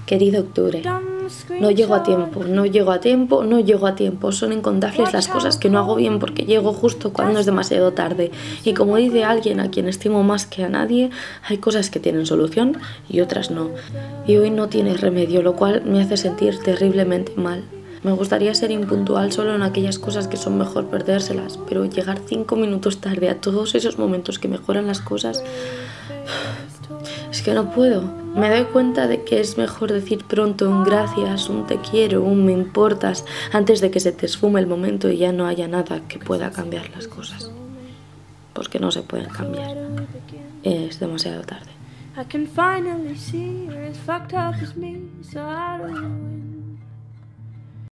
Querido octubre, no llego a tiempo, no llego a tiempo, no llego a tiempo. Son incontables las cosas que no hago bien porque llego justo cuando es demasiado tarde. Y como dice alguien a quien estimo más que a nadie, hay cosas que tienen solución y otras no. Y hoy no tiene remedio, lo cual me hace sentir terriblemente mal. Me gustaría ser impuntual solo en aquellas cosas que son mejor perdérselas, pero llegar 5 minutos tarde a todos esos momentos que mejoran las cosas... Es que no puedo. Me doy cuenta de que es mejor decir pronto un gracias, un te quiero, un me importas, antes de que se te esfume el momento y ya no haya nada que pueda cambiar las cosas. Porque no se pueden cambiar. Es demasiado tarde.